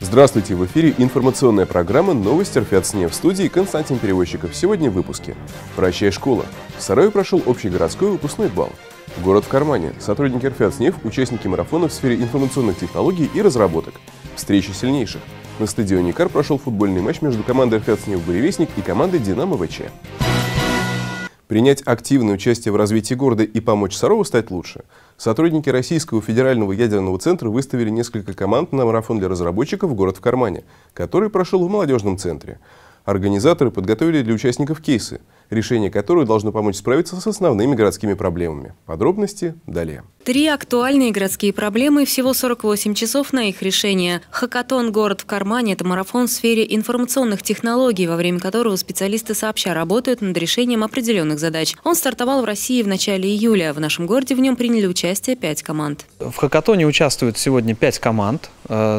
Здравствуйте! В эфире информационная программа «Новости РФ@СНЕ». В студии Константин Перевозчиков. Сегодня в выпуске. «Прощай, школа». В Сарове прошел общегородской выпускной бал. Город в кармане. Сотрудники РФ@СНЕ, участники марафона в сфере информационных технологий и разработок. Встреча сильнейших. На стадионе КАР прошел футбольный матч между командой РФ@СНЕ «Буревестник» и командой «Динамо ВЧ». Принять активное участие в развитии города и помочь Сарову стать лучше. Сотрудники Российского федерального ядерного центра выставили несколько команд на марафон для разработчиков «Город в кармане», который прошел в молодежном центре. Организаторы подготовили для участников кейсы, решение которого должно помочь справиться с основными городскими проблемами. Подробности далее. 3 актуальные городские проблемы и всего 48 часов на их решение. Хакатон «Город в кармане» – это марафон в сфере информационных технологий, во время которого специалисты сообща работают над решением определенных задач. Он стартовал в России в начале июля. В нашем городе в нем приняли участие 5 команд. В хакатоне участвуют сегодня 5 команд.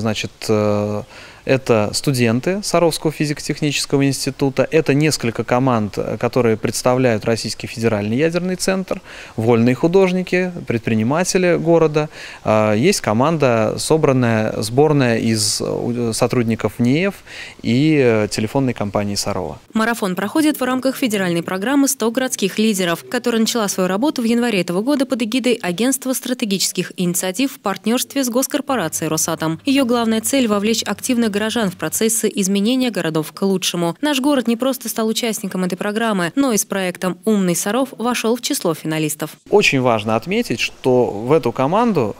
Это студенты Саровского физико-технического института, это несколько команд, которые представляют Российский федеральный ядерный центр, вольные художники, предприниматели города. Есть команда, сборная из сотрудников НИЭФ и телефонной компании Сарова. Марафон проходит в рамках федеральной программы «100 городских лидеров», которая начала свою работу в январе этого года под эгидой Агентства стратегических инициатив в партнерстве с госкорпорацией «Росатом». Ее главная цель – вовлечь активных горожан в процессы изменения городов к лучшему. Наш город не просто стал участником этой программы, но и с проектом «Умный Саров» вошел в число финалистов. Очень важно отметить, что в эту команду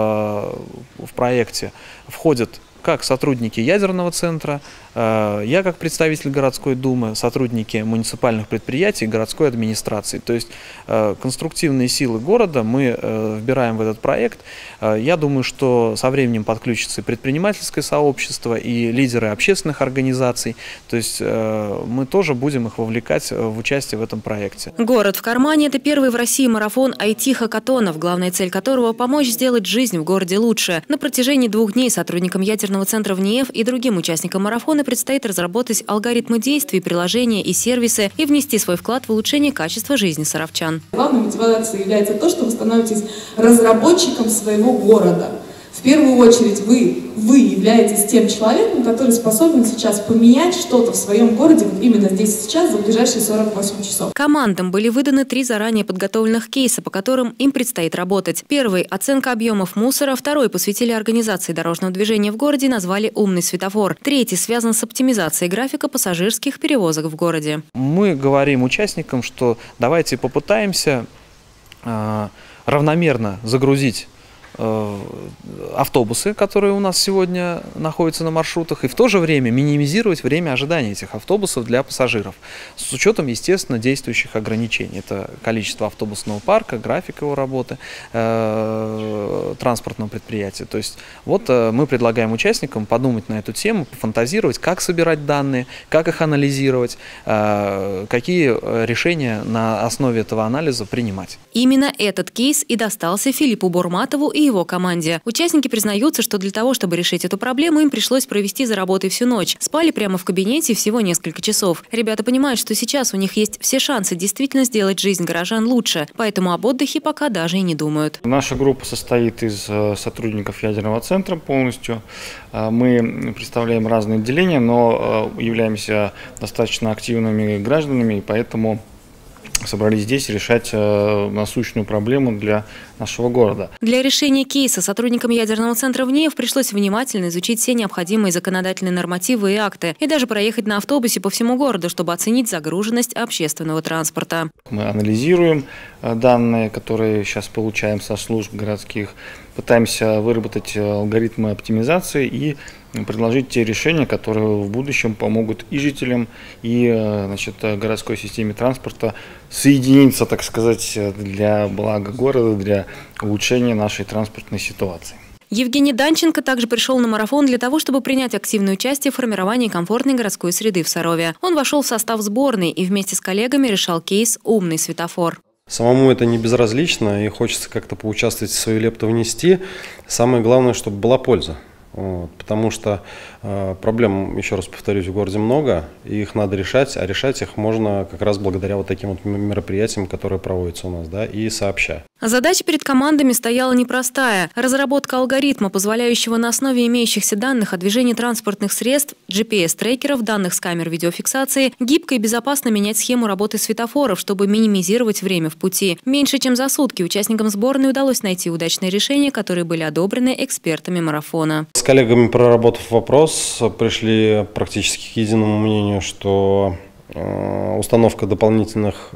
в проекте входят как сотрудники ядерного центра, я как представитель городской думы, сотрудники муниципальных предприятий, городской администрации. То есть конструктивные силы города мы вбираем в этот проект. Я думаю, что со временем подключится и предпринимательское сообщество, и лидеры общественных организаций. То есть мы тоже будем их вовлекать в участие в этом проекте. «Город в кармане» – это первый в России марафон IT-хакатонов, главная цель которого – помочь сделать жизнь в городе лучше. На протяжении 2 дней сотрудникам ядерного центра в НИЭФ и другим участникам марафона предстоит разработать алгоритмы действий, приложения и сервисы и внести свой вклад в улучшение качества жизни саровчан. Главной мотивацией является то, что вы становитесь разработчиком своего города. В первую очередь вы являетесь тем человеком, который способен сейчас поменять что-то в своем городе вот именно здесь и сейчас за ближайшие 48 часов. Командам были выданы 3 заранее подготовленных кейса, по которым им предстоит работать. Первый – оценка объемов мусора, второй посвятили организации дорожного движения в городе и назвали «Умный светофор». Третий связан с оптимизацией графика пассажирских перевозок в городе. Мы говорим участникам, что давайте попытаемся равномерно загрузить автобусы, которые у нас сегодня находятся на маршрутах, и в то же время минимизировать время ожидания этих автобусов для пассажиров, с учетом, естественно, действующих ограничений. Это количество автобусного парка, график его работы, транспортного предприятия. То есть вот мы предлагаем участникам подумать на эту тему, пофантазировать, как собирать данные, как их анализировать, какие решения на основе этого анализа принимать. Именно этот кейс и достался Филиппу Бурматову и его команде. Участники признаются, что для того, чтобы решить эту проблему, им пришлось провести за работой всю ночь. Спали прямо в кабинете всего несколько часов. Ребята понимают, что сейчас у них есть все шансы действительно сделать жизнь горожан лучше, поэтому об отдыхе пока даже и не думают. Наша группа состоит из сотрудников ядерного центра полностью. Мы представляем разные отделения, но являемся достаточно активными гражданами, и поэтому собрались здесь решать насущную проблему для нашего города. Для решения кейса сотрудникам ядерного центра в НИЭФ пришлось внимательно изучить все необходимые законодательные нормативы и акты и даже проехать на автобусе по всему городу, чтобы оценить загруженность общественного транспорта. Мы анализируем данные, которые сейчас получаем со служб городских, пытаемся выработать алгоритмы оптимизации и предложить те решения, которые в будущем помогут и жителям, и городской системе транспорта соединиться, так сказать, для блага города, для улучшения нашей транспортной ситуации. Евгений Данченко также пришел на марафон для того, чтобы принять активное участие в формировании комфортной городской среды в Сарове. Он вошел в состав сборной и вместе с коллегами решал кейс «Умный светофор». Самому это не безразлично, и хочется как-то поучаствовать, свою лепту внести. Самое главное, чтобы была польза. Вот, потому что проблем, еще раз повторюсь, в городе много, и их надо решать, а решать их можно как раз благодаря вот таким вот мероприятиям, которые проводятся у нас, да, и сообща. Задача перед командами стояла непростая. Разработка алгоритма, позволяющего на основе имеющихся данных о движении транспортных средств, GPS-трекеров, данных с камер видеофиксации, гибко и безопасно менять схему работы светофоров, чтобы минимизировать время в пути. Меньше чем за сутки участникам сборной удалось найти удачные решения, которые были одобрены экспертами марафона. С коллегами, проработав вопрос, пришли практически к единому мнению, что установка дополнительных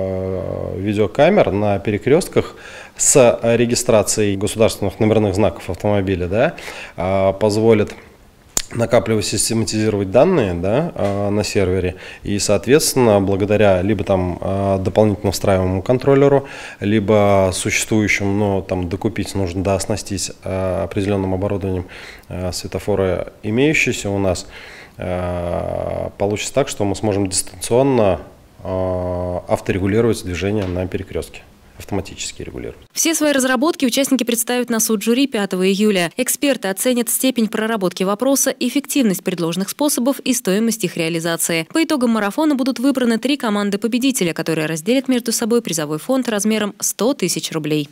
видеокамер на перекрестках с регистрацией государственных номерных знаков автомобиля, да, позволит накапливать, систематизировать данные, да, на сервере, и, соответственно, благодаря либо там дополнительно встраиваемому контроллеру, либо существующему, но там докупить нужно, да, оснастить определенным оборудованием светофоры, имеющиеся у нас, получится так, что мы сможем дистанционно авторегулировать движение на перекрестке. Автоматически регулируют. Все свои разработки участники представят на суд жюри 5 июля. Эксперты оценят степень проработки вопроса, эффективность предложенных способов и стоимость их реализации. По итогам марафона будут выбраны 3 команды победителя, которые разделят между собой призовой фонд размером 100 тысяч рублей.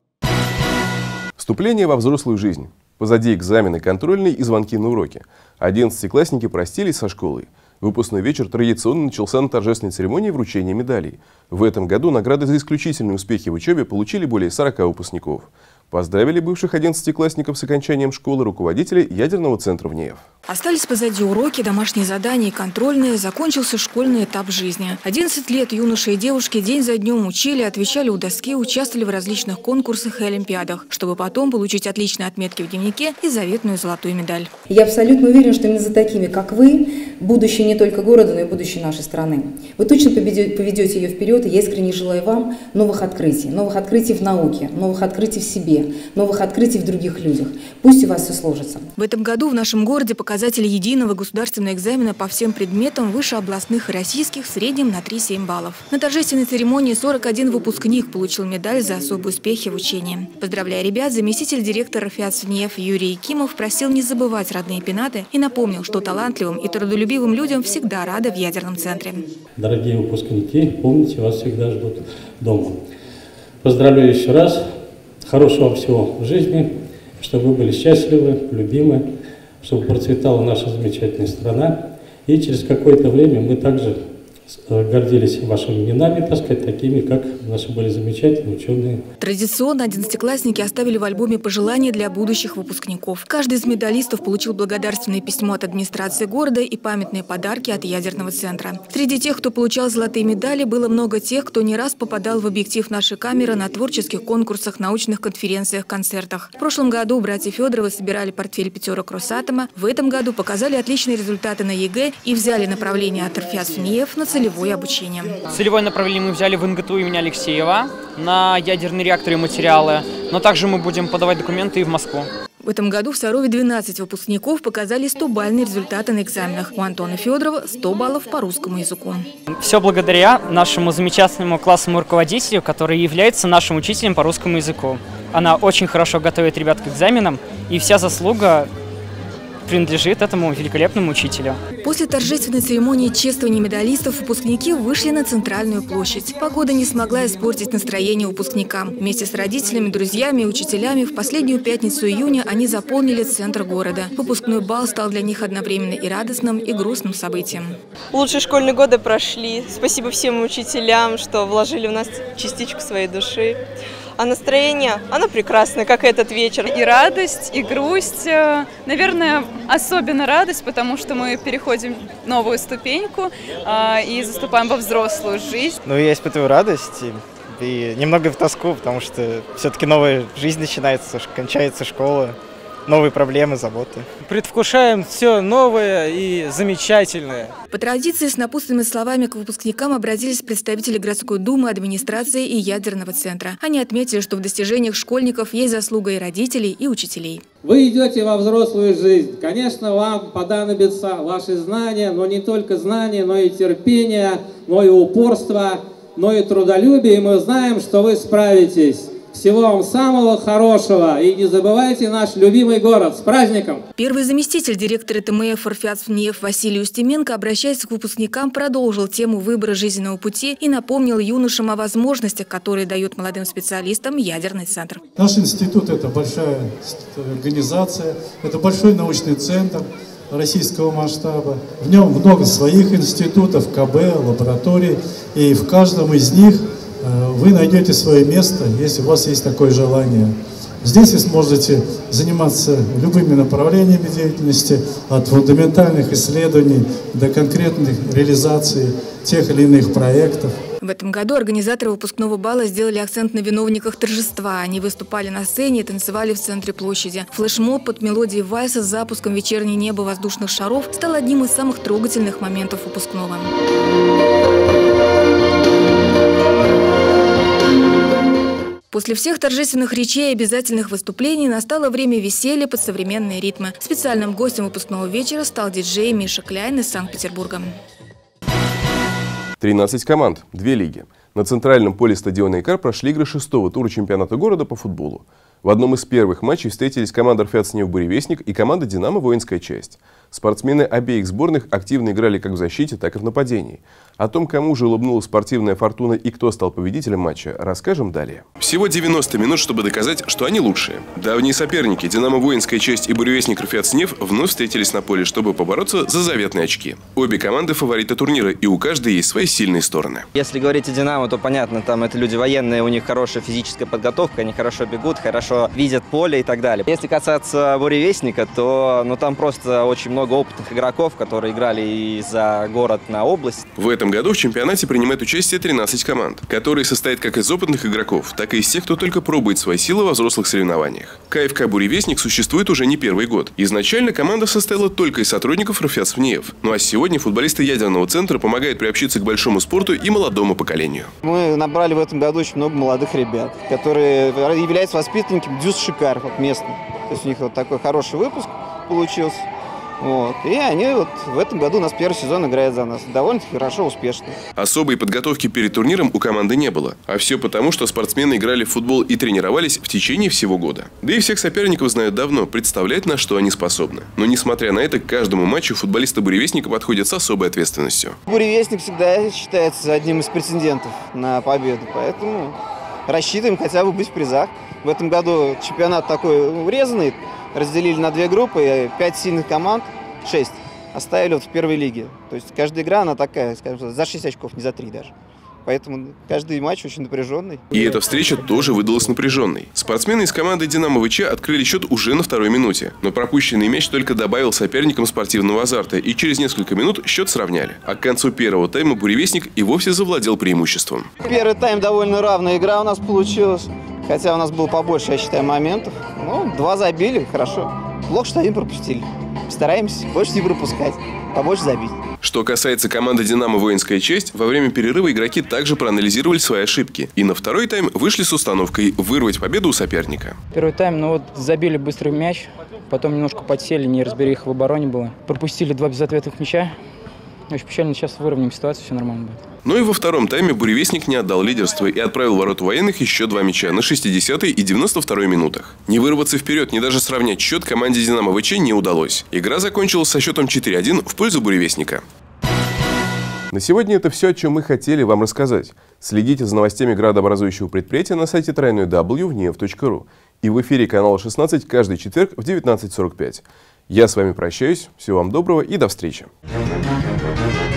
Вступление во взрослую жизнь. Позади экзамены контрольные и звонки на уроки. 11-классники простились со школой. Выпускной вечер традиционно начался на торжественной церемонии вручения медалей. В этом году награды за исключительные успехи в учебе получили более 40 выпускников. Поздравили бывших 11-классников с окончанием школы руководители ядерного центра в НЕФ. Остались позади уроки, домашние задания и контрольные. Закончился школьный этап жизни. 11 лет юноши и девушки день за днем учили, отвечали у доски, участвовали в различных конкурсах и олимпиадах, чтобы потом получить отличные отметки в дневнике и заветную золотую медаль. Я абсолютно уверена, что именно за такими, как вы, будущее не только города, но и будущее нашей страны. Вы точно поведете ее вперед, и я искренне желаю вам новых открытий в науке, новых открытий в себе, новых открытий в других людях. Пусть у вас все сложится. В этом году в нашем городе показатели единого государственного экзамена по всем предметам выше областных и российских в среднем на 3-7 баллов. На торжественной церемонии 41 выпускник получил медаль за особые успехи в учении. Поздравляя ребят, заместитель директора ФИАЦ-НЕФ Юрий Якимов просил не забывать родные пенаты и напомнил, что талантливым и трудолюбивым людям всегда рады в ядерном центре. Дорогие выпускники, помните, вас всегда ждут дома. Поздравляю еще раз. Хорошего вам всего в жизни, чтобы вы были счастливы, любимы, чтобы процветала наша замечательная страна. И через какое-то время мы также гордились вашими именами, так сказать, такими, как наши были замечательные ученые. Традиционно 11-классники оставили в альбоме пожелания для будущих выпускников. Каждый из медалистов получил благодарственное письмо от администрации города и памятные подарки от ядерного центра. Среди тех, кто получал золотые медали, было много тех, кто не раз попадал в объектив нашей камеры на творческих конкурсах, научных конференциях, концертах. В прошлом году братья Федоровы собирали портфель пятерок Росатома. В этом году показали отличные результаты на ЕГЭ и взяли направление от РФИАЦ-НЕФ на целевое обучение. Целевое направление мы взяли в НГТУ имени Алексеева на ядерные реакторы и материалы, но также мы будем подавать документы и в Москву. В этом году в Сарове 12 выпускников показали 100-бальные результаты на экзаменах. У Антона Федорова 100 баллов по русскому языку. Все благодаря нашему замечательному классному руководителю, который является нашим учителем по русскому языку. Она очень хорошо готовит ребят к экзаменам, и вся заслуга принадлежит этому великолепному учителю. После торжественной церемонии чествования медалистов выпускники вышли на центральную площадь. Погода не смогла испортить настроение выпускникам. Вместе с родителями, друзьями и учителями в последнюю пятницу июня они заполнили центр города. Выпускной бал стал для них одновременно и радостным, и грустным событием. Лучшие школьные годы прошли. Спасибо всем учителям, что вложили в нас частичку своей души. А настроение, оно прекрасное, как этот вечер. И радость, и грусть. Наверное, особенно радость, потому что мы переходим новую ступеньку и заступаем во взрослую жизнь. Ну, я испытываю радость и немного в тоску, потому что все-таки новая жизнь начинается, кончается школа. Новые проблемы, заботы. Предвкушаем все новое и замечательное. По традиции с напутственными словами к выпускникам обратились представители городской думы, администрации и ядерного центра. Они отметили, что в достижениях школьников есть заслуга и родителей, и учителей. Вы идете во взрослую жизнь. Конечно, вам понадобятся ваши знания, но не только знания, но и терпение, но и упорство, но и трудолюбие. И мы знаем, что вы справитесь. Всего вам самого хорошего. И не забывайте наш любимый город. С праздником! Первый заместитель директора ТМФ «РФЯЦНЕФ» Василий Устименко, обращаясь к выпускникам, продолжил тему выбора жизненного пути и напомнил юношам о возможностях, которые дает молодым специалистам ядерный центр. Наш институт – это большая организация, это большой научный центр российского масштаба. В нем много своих институтов, КБ, лабораторий, и в каждом из них вы найдете свое место, если у вас есть такое желание. Здесь вы сможете заниматься любыми направлениями деятельности, от фундаментальных исследований до конкретных реализаций тех или иных проектов. В этом году организаторы выпускного бала сделали акцент на виновниках торжества. Они выступали на сцене и танцевали в центре площади. Флешмоб под мелодией вальса с запуском «Вечернее небо воздушных шаров» стал одним из самых трогательных моментов выпускного. После всех торжественных речей и обязательных выступлений настало время веселья под современные ритмы. Специальным гостем выпускного вечера стал диджей Миша Кляйн из Санкт-Петербурга. 13 команд, 2 лиги. На центральном поле стадиона «Икар» прошли игры 6-го тура чемпионата города по футболу. В одном из первых матчей встретились команда РФЯЦНЕФ «Буревестник» и команда «Динамо» «Воинская часть». Спортсмены обеих сборных активно играли как в защите, так и в нападении. О том, кому же улыбнулась спортивная фортуна и кто стал победителем матча, расскажем далее. Всего 90 минут, чтобы доказать, что они лучшие. Давние соперники «Динамо» «Воинская часть» и «Буревестник» РФЯЦНЕФ вновь встретились на поле, чтобы побороться за заветные очки. Обе команды фавориты турнира, и у каждой есть свои сильные стороны. Если говорить о «Динамо», то понятно, там это люди военные, у них хорошая физическая подготовка, они хорошо бегут, хорошо видят поле и так далее. Если касаться «Буревестника», то там просто очень много опытных игроков, которые играли и за город на область. В этом году в чемпионате принимает участие 13 команд, которые состоят как из опытных игроков, так и из тех, кто только пробует свои силы во взрослых соревнованиях. КФК «Буревестник» существует уже не первый год. Изначально команда состояла только из сотрудников РФЯЦНЕФ. Ну а сегодня футболисты ядерного центра помогают приобщиться к большому спорту и молодому поколению. Мы набрали в этом году очень много молодых ребят, которые являются воспитанниками ДЮС «Шикар», местных. То есть у них вот такой хороший выпуск получился. И они в этом году у нас первый сезон играют за нас. Довольно-таки хорошо, успешно. Особой подготовки перед турниром у команды не было. А все потому, что спортсмены играли в футбол и тренировались в течение всего года. Да и всех соперников знают давно, представляют, на что они способны. Но несмотря на это, к каждому матчу футболисты «Буревестника» подходят с особой ответственностью. «Буревестник» всегда считается одним из претендентов на победу. Поэтому рассчитываем хотя бы быть в призах. В этом году чемпионат такой урезанный. Разделили на 2 группы, 5 сильных команд, 6 оставили в первой лиге. То есть каждая игра, она такая, скажем, за 6 очков, не за 3 даже. Поэтому каждый матч очень напряженный. И эта встреча тоже выдалась напряженной. Спортсмены из команды «Динамо» ВЧ открыли счет уже на 2-й минуте. Но пропущенный мяч только добавил соперникам спортивного азарта, и через несколько минут счет сравняли. А к концу первого тайма «Буревестник» и вовсе завладел преимуществом. Первый тайм довольно равная игра у нас получилась. Хотя у нас было побольше, я считаю, моментов. 2 забили, хорошо. Плохо, что 1 пропустили. Стараемся больше не пропускать, побольше забить. Что касается команды «Динамо» «Воинская часть», во время перерыва игроки также проанализировали свои ошибки. И на 2-й тайм вышли с установкой вырвать победу у соперника. Первый тайм, забили быстрый мяч, потом немножко подсели, неразбериха в обороне было. Пропустили 2 безответных мяча. Очень печально, сейчас выровняем ситуацию, все нормально будет. Но и во 2-м тайме «Буревестник» не отдал лидерство и отправил в ворота военных еще 2 мяча на 60-й и 92-й минутах. Не вырваться вперед, ни даже сравнять счет команде «Динамо» ВЧ не удалось. Игра закончилась со счетом 4-1 в пользу «Буревестника». На сегодня это все, о чем мы хотели вам рассказать. Следите за новостями градообразующего предприятия на сайте www.vnev.ru и в эфире канала 16 каждый четверг в 19:45. Я с вами прощаюсь, всего вам доброго и до встречи.